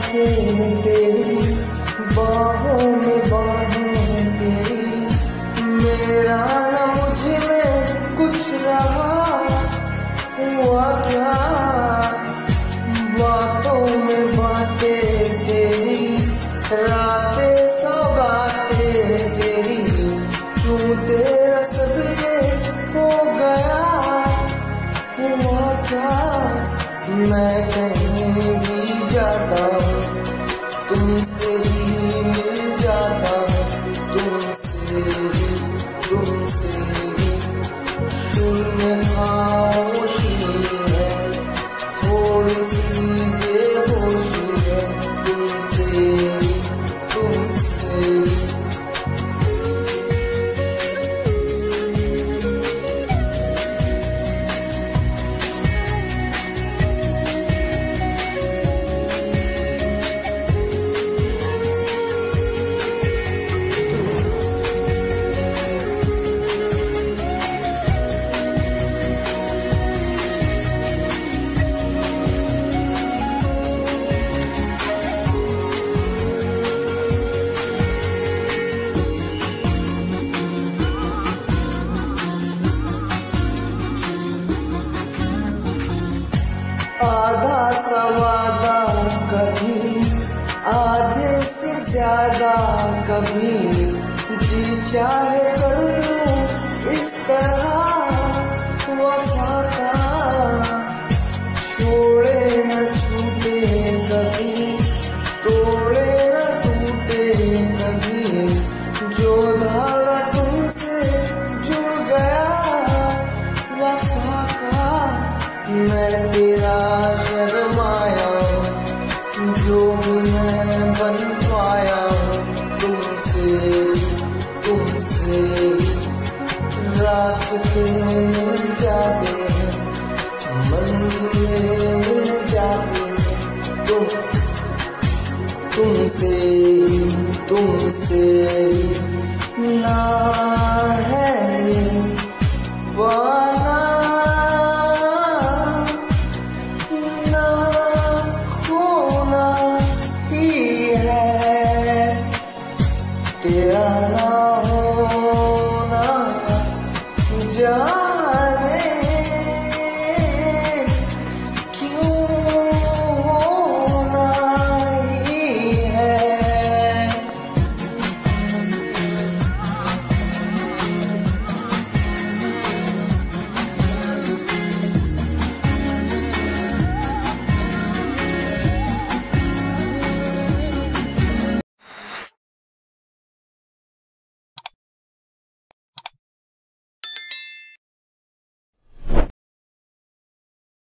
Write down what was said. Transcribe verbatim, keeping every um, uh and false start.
बातें तेरी, बाहों में बाहें तेरी, मेरा न मुझ में कुछ रहा हुआ क्या। बातों में बातें तेरी, रातें सौगातें तेरी, क्यों तेरा सब ये हो गया हुआ क्या। मैं कहीं भी जाता हूँ तुमसे ही मिल जाता हूँ, तुमसे ही तुमसे ही शून्य खामोशी है, थोड़ी सी बेहोशी है, तुमसे ही तुमसे ही। आधा सवादा कभी, आधे से ज्यादा कभी, जी चाहे कर लूं इस तरह वफा का। छोड़े न छूटे कभी, तोड़े न टूटे कभी, जो धागा तुमसे जुड़ गया वफा का। मैं तेरा शर्माया हूँ, जो भी मैं बन पाया हूँ, तुमसे तुमसे रास्ते